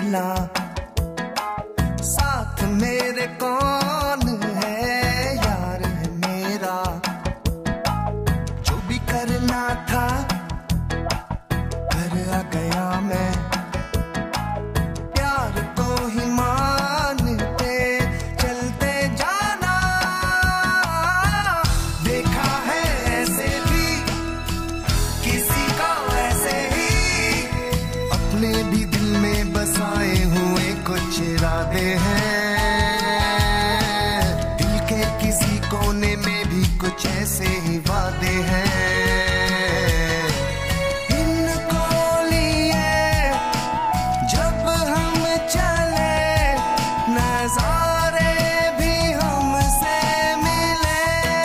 मिला, साथ मेरे कौन है, यार है मेरा। जो भी करना था कर आ गया मैं, प्यार को ही मानते चलते जाना। देखा है ऐसे भी किसी का ऐसे ही, अपने भी दिल में बसाए हुए कुछ इरादे हैं। दिल के किसी कोने में भी कुछ ऐसे ही वादे हैं। इनको लिए जब हम चले, नजारे भी हमसे मिले।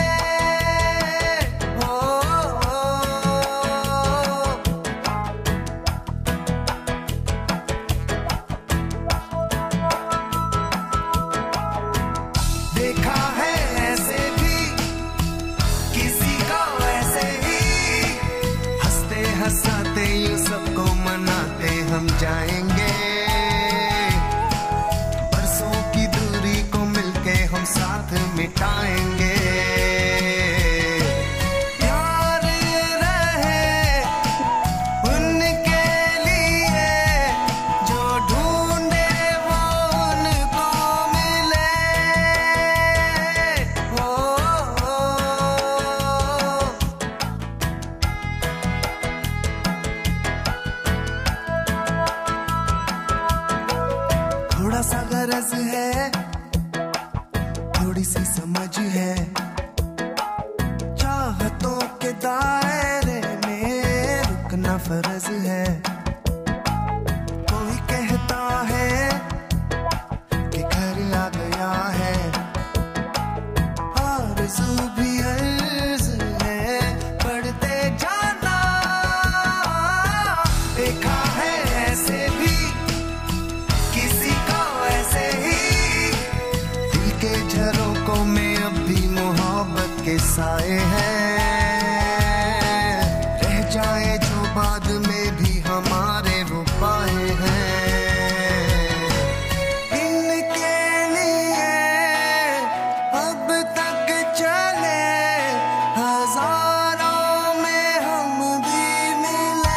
देखा है ऐसे भी किसी का ऐसे ही, हंसते हंसाते यूं सबको मनाते हम जाएंगे। बरसों की दूरी को मिलके हम साथ मिटाएंगे। प्यार रहे उनके लिए जो ढूंढे वो उनको मिले। थोड़ा सा गरज है, थोड़ी सी समझ है, चाहतों के दायरे में रुकना फर्ज है। कोई कहता है कि घर आ गया है, आरज़ू भी अर्ज़ है, पढ़ते जाना। देखा है ऐसे भी किसी का ऐसे ही, दिल के झरोकों में अब भी मोहब्बत के साए हैं। रह जाए जो बाद में भी हमारे वो पाए हैं। इनके लिए अब तक चले, हजारों में हम भी मिले।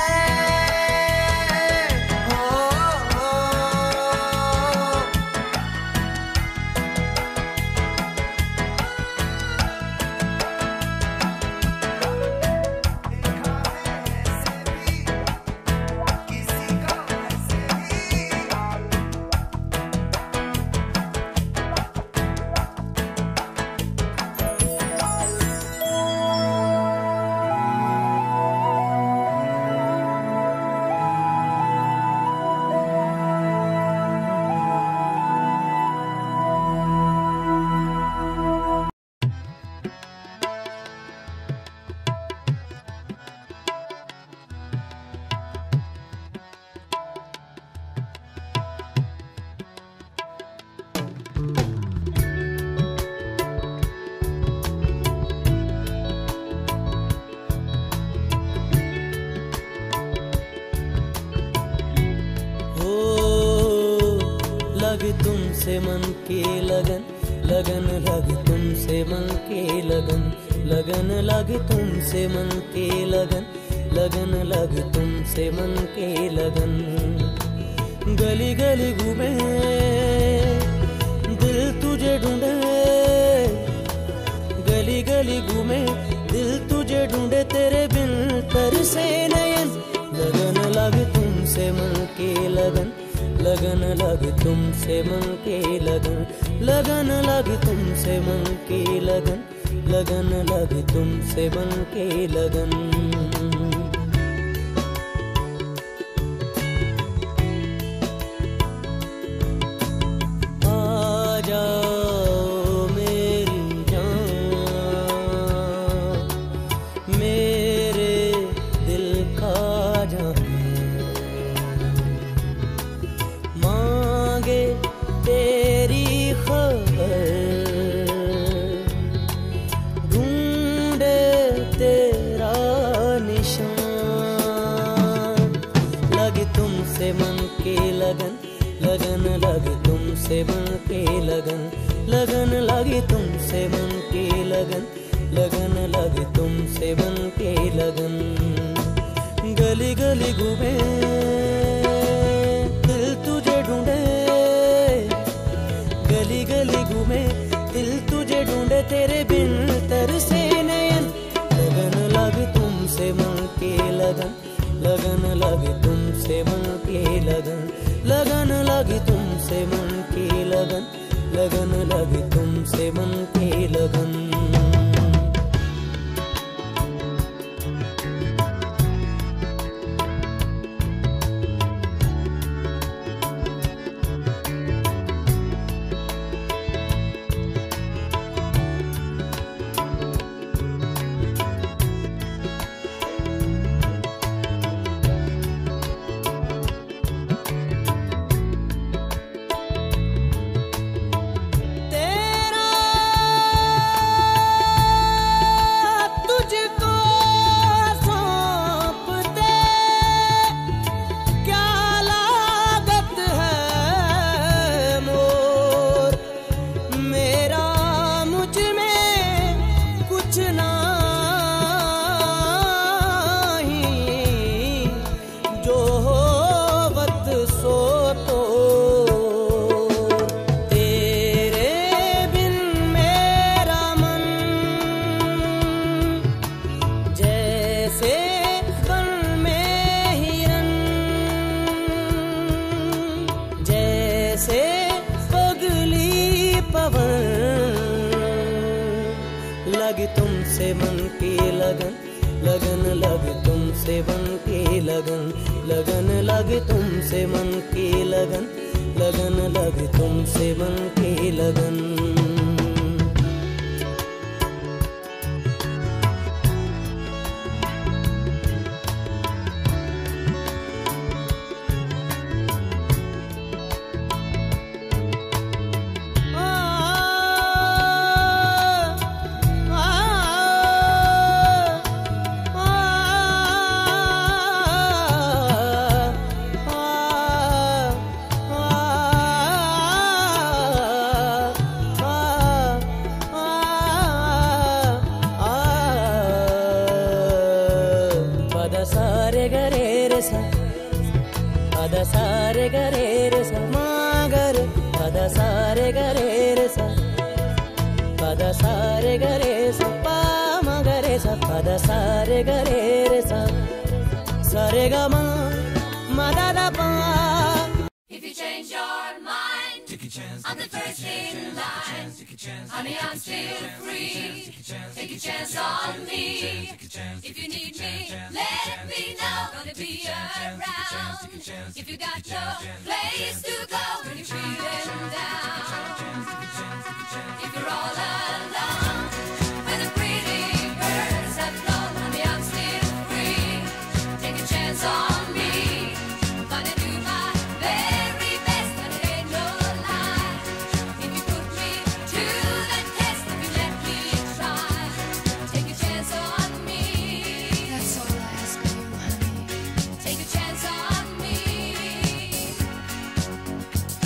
लगे तुमसे मन की लगन, लगन लगे तुमसे मन की लगन, लगन लगे तुमसे मन की लगन, लगन लगे तुमसे मन की लगन। गली गली घूमे दिल तुझे ढूंढे, गली गली घूमे दिल तुझे ढूंढे, तेरे बिन तरसे नयन। लगन लगे तुमसे मन की लगन, लगन लगे तुमसे मन की लगन, लगन लगे तुमसे मन की लगन, लगन लगे तुमसे मन की लगन। आ जाओ मेरी जान, मेरे दिल का जान, मांगे तेरी खबर, ढूंढे तेरा निशान। लगे तुमसे मन की लगन, लगन लगी तुमसे मन की लगन, लगन लगी तुमसे मन की लगन, लगन लगी तुमसे मन की लगन। गली गली घूमे दिल तुझे ढूंढे, गली गली घूमे दिल तुझे ढूंढे, तेरे बिन तरसे नयन। लगन लगी तुमसे मन की लगन, लगन लगी तुमसे मन की लगन, लगन लगी तुमसे मन की लगन, लगन लगी तुमसे मन की लगन। लगी तुमसे मन की लगन, लगन लगी तुमसे मन की लगन, लगन लगी तुमसे मन की लगन, लगन लगी तुमसे मन की लगन। सारे गरे रे सा, पदा सारे गरे रे सा, मागर पदा सारे गरे रे सा, पदा सारे गरे सा, पा मगरे सा, पदा सारे गरे रे सा, सारे ग मा दा दा पा। If you change your mind, take a chance, I'm the first in line. Honey, I'm still free. Take a chance on me. If you need me, let me know. Gonna be around. If you got no place to go when you're feeling down. If you're all alone, when the pretty birds have flown, honey, I'm still free. Take a chance on me. Gonna do my very best, and it ain't no lie. If you put me to the test, if you let me try, take a chance on me. That's all I ask of you, honey. Take a chance on me.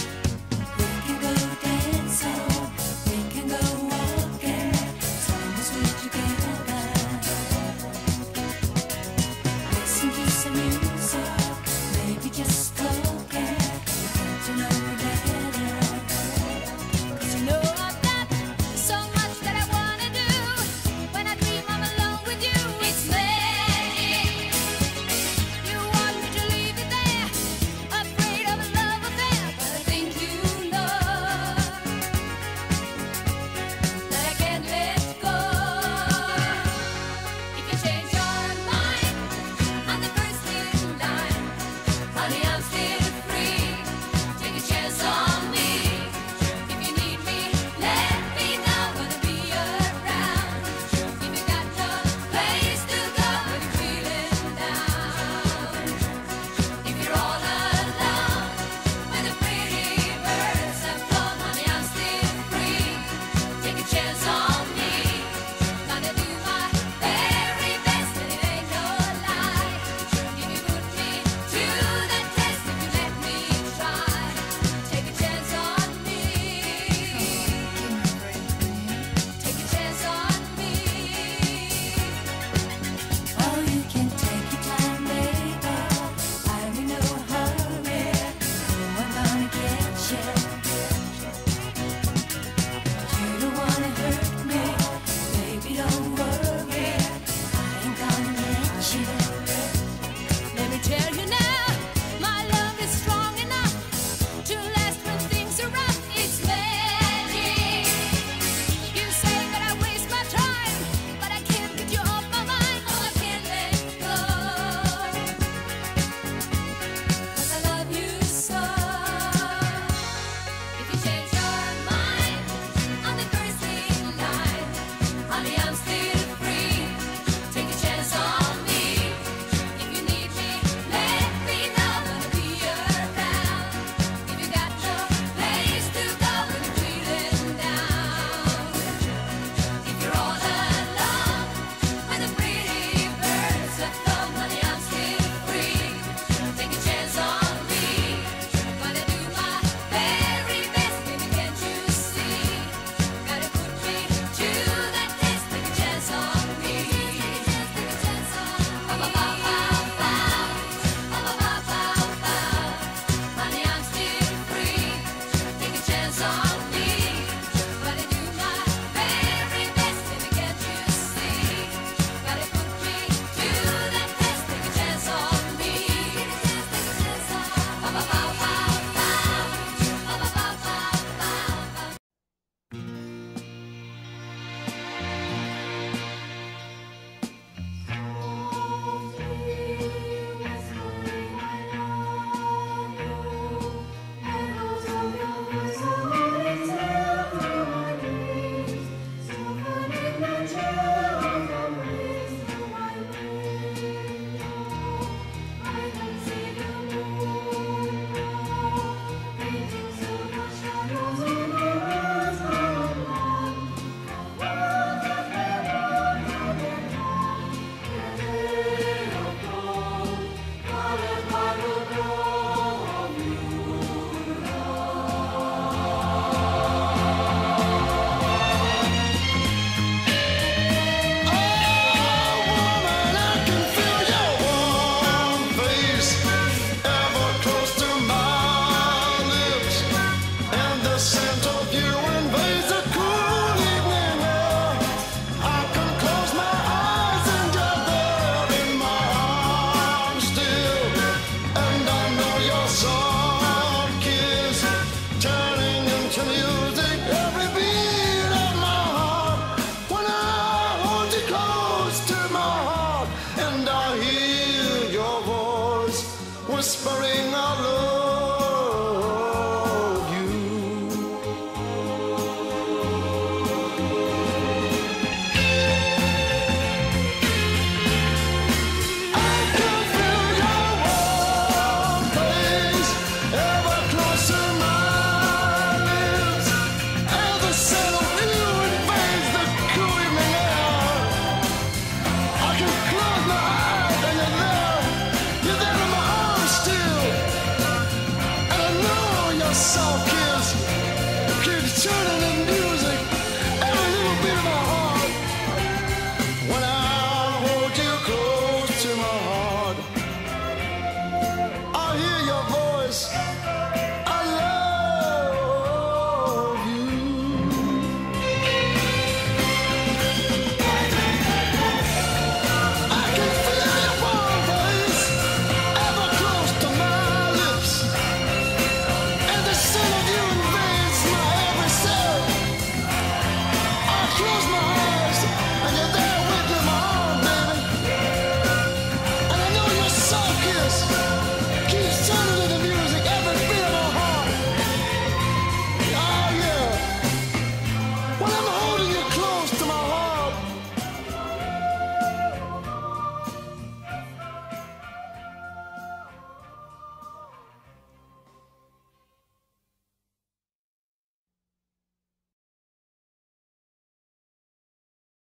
song kills. Can you turn